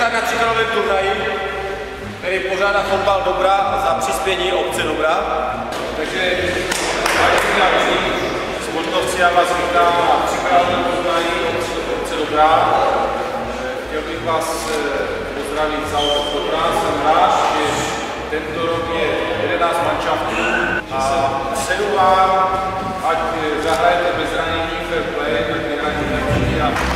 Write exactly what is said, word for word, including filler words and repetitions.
tak na tříkolovém turnaji, který pořádá Fotbal Dobra za přispění obce Dobra. Takže sportovci, já vás vítám na tříkolovém turnaji obce Dobra. Chtěl bych vás pozdravit za obec Dobra. Jsem rád, že tento rok je jedenáct manšaftů a přeju vám, ať zahrajete bez zranění fair play, tak vyhrajete